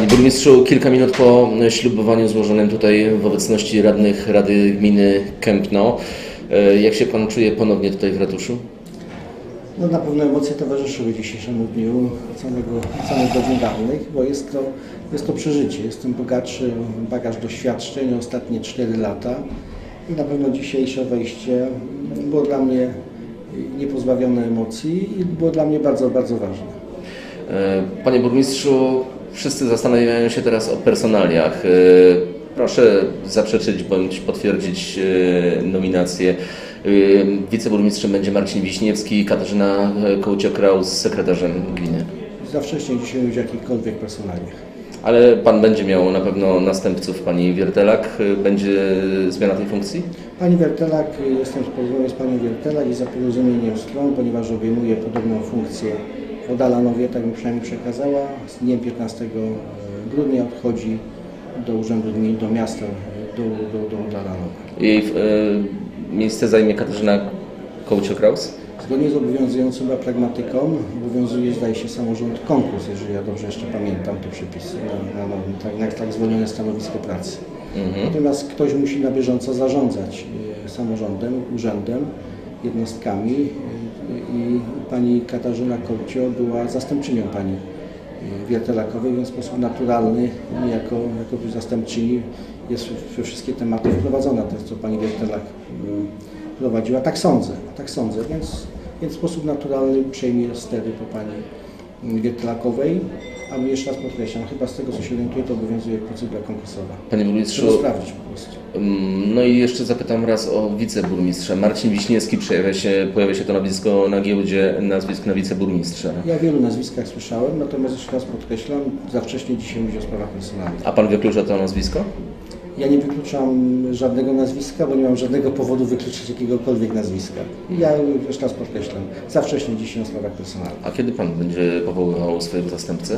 Panie burmistrzu, kilka minut po ślubowaniu złożonym tutaj w obecności radnych Rady Gminy Kępno. Jak się Pan czuje ponownie tutaj w ratuszu? No na pewno emocje towarzyszyły dzisiejszemu dniu od samych godzin dawnych, bo jest to przeżycie. Jestem bogatszy o bagaż doświadczeń o ostatnie 4 lata i na pewno dzisiejsze wejście było dla mnie niepozbawione emocji i było dla mnie bardzo, bardzo ważne. Panie burmistrzu, wszyscy zastanawiają się teraz o personaliach. Proszę zaprzeczyć bądź potwierdzić nominację. Wiceburmistrzem będzie Marcin Wiśniewski, Katarzyna Kołcio-Kraus sekretarzem gminy. Za wcześnie dzisiaj mówić o jakichkolwiek personaliach. Ale Pan będzie miał na pewno następców. Pani Wiertelak, będzie zmiana tej funkcji? Pani Wiertelak, jestem w porozumieniu z Panią Wiertelak i za porozumieniem stron, ponieważ obejmuje podobną funkcję w Odalanowie, tak mi przynajmniej przekazała. Z dniem 15 grudnia odchodzi do Urzędu Gminy, do miasta, do Odalanowa. Jej miejsce zajmie Katarzyna Kołcio-Kraus? Zgodnie z obowiązującą pragmatyką obowiązuje, zdaje się, samorząd konkurs, jeżeli ja dobrze jeszcze pamiętam te przepisy, na tak zwolnione stanowisko pracy. Natomiast ktoś musi na bieżąco zarządzać samorządem, urzędem, jednostkami i pani Katarzyna Kołcio była zastępczynią pani Wiertelakowej, więc w sposób naturalny jako zastępczyni jest we wszystkie tematy wprowadzona, to jest co pani Wiertelak prowadziła, tak sądzę, więc w sposób naturalny przejmie stery po pani Wiertelakowej, a jeszcze raz podkreślam, chyba z tego co się orientuję, to obowiązuje procedura konkursowa. Panie burmistrzu, trzeba sprawdzić po prostu. No i jeszcze zapytam raz o wiceburmistrza. Marcin Wiśniewski pojawia się to nazwisko na giełdzie nazwisk na wiceburmistrza. Ja o wielu nazwiskach słyszałem, natomiast jeszcze raz podkreślam, za wcześnie dzisiaj mówię o sprawach personalnych. A Pan wyklucza to nazwisko? Ja nie wykluczam żadnego nazwiska, bo nie mam żadnego powodu wykluczyć jakiegokolwiek nazwiska. Ja jeszcze raz podkreślam, za wcześnie dzisiaj o sprawach personalnych. A kiedy Pan będzie powoływał swojego zastępcę?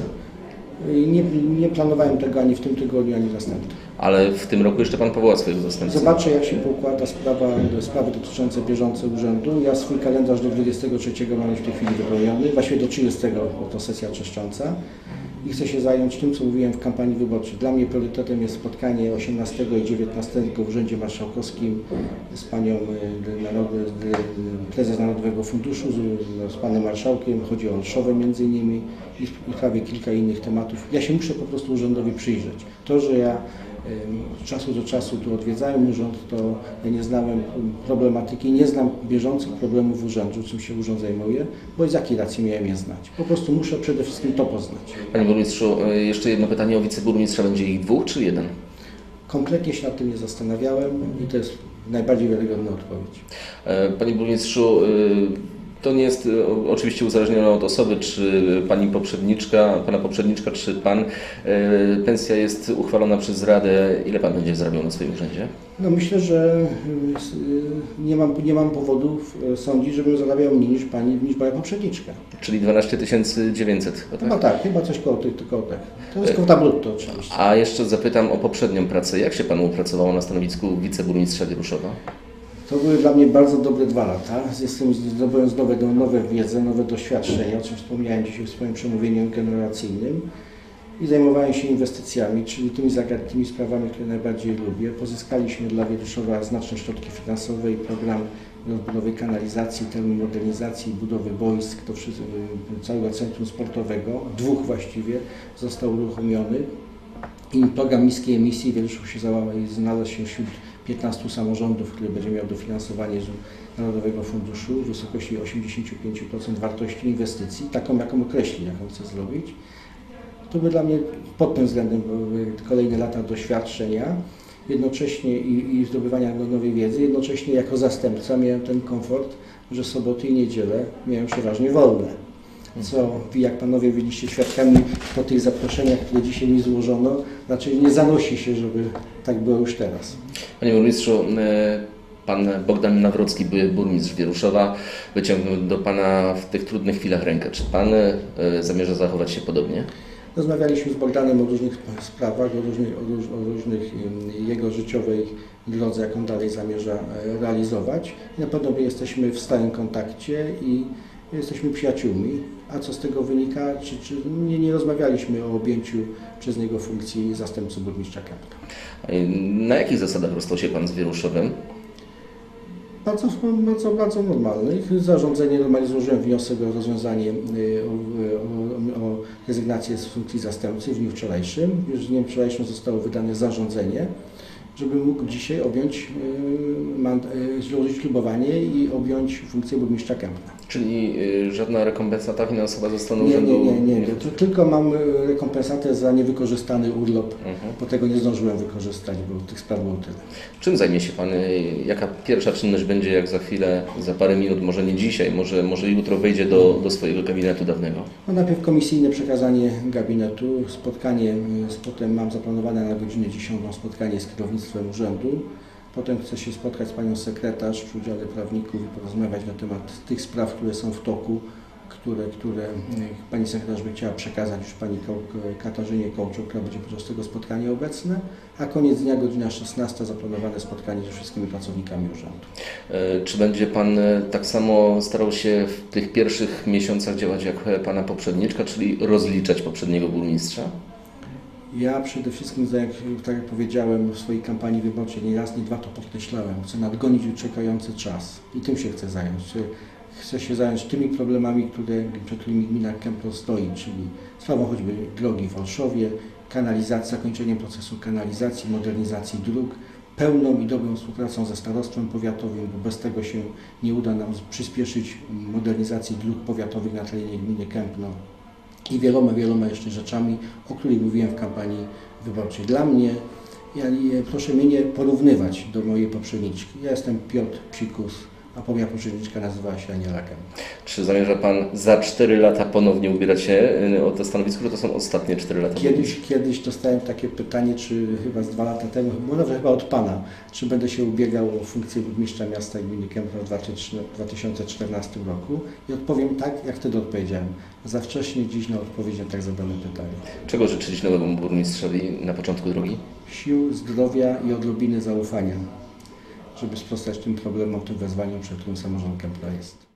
Nie planowałem tego ani w tym tygodniu, ani w następnym. Ale w tym roku jeszcze Pan powoła swojego zastępcę? Zobaczę, jak się poukłada sprawy dotyczące bieżące urzędu. Ja swój kalendarz do 23 mam już w tej chwili wypełniony, właściwie do 30, bo to sesja czyszcząca. I chcę się zająć tym, co mówiłem w kampanii wyborczej. Dla mnie priorytetem jest spotkanie 18 i 19 w Urzędzie Marszałkowskim z panią prezes Narodowego Funduszu, z panem marszałkiem. Chodzi o Olszowę między innymi i prawie kilka innych tematów. Ja się muszę po prostu urzędowi przyjrzeć. To, że ja od czasu do czasu tu odwiedzałem urząd, to ja nie znałem problematyki, nie znam bieżących problemów urzędu, czym się urząd zajmuje, bo z jakiej racji miałem je znać. Po prostu muszę przede wszystkim to poznać. Panie burmistrzu, jeszcze jedno pytanie o wiceburmistrza. Będzie ich 2 czy 1? Kompletnie się nad tym nie zastanawiałem i to jest najbardziej wiarygodna odpowiedź. Panie burmistrzu, to nie jest oczywiście uzależnione od osoby, czy pana poprzedniczka, czy pan. Pensja jest uchwalona przez Radę. Ile pan będzie zarabiał na swoim urzędzie? No myślę, że nie mam powodów sądzić, żebym zarabiał mniej niż moja poprzedniczka. Czyli 12 900. Tak? No tak, chyba coś koło tych. To jest kwota brutto oczywiście. A jeszcze zapytam o poprzednią pracę. Jak się panu pracowało na stanowisku wiceburmistrza Wieruszowa? To były dla mnie bardzo dobre 2 lata. Zdobywając nowe wiedzę, nowe doświadczenia, o czym wspomniałem dzisiaj w swoim przemówieniu generacyjnym. I zajmowałem się inwestycjami, czyli tymi sprawami, które najbardziej lubię. Pozyskaliśmy dla Wieruszowa znaczne środki finansowe i program rozbudowy kanalizacji, termomodernizacji, budowy boisk, to wszystko, całego centrum sportowego, 2 właściwie, został uruchomiony. I program niskiej emisji Wieruszów się znalazł się wśród 15 samorządów, który będzie miał dofinansowanie z Narodowego Funduszu w wysokości 85% wartości inwestycji, taką jaką określi, jaką chce zrobić. To by dla mnie pod tym względem były kolejne lata doświadczenia, jednocześnie i zdobywania nowej wiedzy, jednocześnie jako zastępca miałem ten komfort, że soboty i niedzielę miałem przeważnie wolne. Co, jak panowie byliście świadkami po tych zaproszeniach, które dzisiaj mi złożono, raczej nie zanosi się, żeby tak było już teraz. Panie burmistrzu, pan Bogdan Nawrocki, były burmistrz Wieruszowa, wyciągnął do pana w tych trudnych chwilach rękę. Czy pan zamierza zachować się podobnie? Rozmawialiśmy z Bogdanem o różnych sprawach, o różnych jego życiowej drodze, jaką dalej zamierza realizować. I na pewno jesteśmy w stałym kontakcie i jesteśmy przyjaciółmi, A co z tego wynika? Czy nie rozmawialiśmy o objęciu przez niego funkcji zastępcy burmistrza Kępna. Na jakich zasadach rozstał się pan z Wieruszowem? Bardzo normalnych. Zarządzenie, normalnie złożyłem wniosek o rozwiązanie, o rezygnację z funkcji zastępcy w dniu wczorajszym. Już w dniu wczorajszym zostało wydane zarządzenie, żeby mógł dzisiaj złożyć ślubowanie i objąć funkcję burmistrza Kępna. Czyli żadna rekompensata finansowa ze strony Nie. urzędu? Tylko mam rekompensatę za niewykorzystany urlop, bo tego nie zdążyłem wykorzystać, bo tych spraw było tyle. Czym zajmie się pan? Jaka pierwsza czynność będzie, jak za chwilę, za parę minut, może nie dzisiaj, może jutro wejdzie do swojego gabinetu dawnego? No najpierw komisyjne przekazanie gabinetu, potem mam zaplanowane na godzinę 10 spotkanie z kierownictwem urzędu. Potem chcę się spotkać z panią sekretarz przy udziale prawników i porozmawiać na temat tych spraw, które są w toku, które pani sekretarz by chciała przekazać już pani Katarzynie Kołczuk, która będzie podczas tego spotkania obecna, a koniec dnia, godzina 16, zaplanowane spotkanie ze wszystkimi pracownikami urzędu. Czy będzie pan tak samo starał się w tych pierwszych miesiącach działać jak pana poprzedniczka, czyli rozliczać poprzedniego burmistrza? Ja przede wszystkim, tak jak powiedziałem w swojej kampanii wyborczej, nie raz, nie dwa to podkreślałem, chcę nadgonić uciekający czas i tym się chcę zająć. Chcę się zająć tymi problemami, przed którymi gmina Kępno stoi, czyli sprawą choćby drogi w Olszowie, zakończeniem procesu kanalizacji, modernizacji dróg, pełną i dobrą współpracą ze starostwem powiatowym, bo bez tego się nie uda nam przyspieszyć modernizacji dróg powiatowych na terenie gminy Kępno. I wieloma jeszcze rzeczami, o których mówiłem w kampanii wyborczej. Dla mnie, proszę mnie nie porównywać do mojej poprzedniczki. Ja jestem Piotr Psikus, a moja poprzedniczka nazywała się Aniela Kępa. Czy zamierza pan za 4 lata ponownie ubierać się o to stanowisko, to są ostatnie 4 lata? Kiedyś dostałem takie pytanie, czy chyba z 2 lata temu, może chyba od pana, czy będę się ubiegał o funkcję burmistrza miasta i gminy Kępno w 2014 roku i odpowiem tak, jak wtedy odpowiedziałem. Za wcześnie dziś na odpowiedź na tak zadane pytanie. Czego życzyć nowemu burmistrzowi na początku drogi? Sił, zdrowia i odrobiny zaufania, żeby sprostać tym problemom, tym wezwaniom, przed którym samorząd Kępna jest.